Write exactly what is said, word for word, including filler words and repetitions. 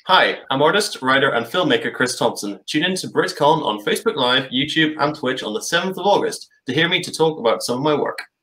Hi, I'm artist, writer, and filmmaker Chris Thompson. Tune in to BritCon on Facebook Live, YouTube, and Twitch on the seventh of August to hear me to talk about some of my work.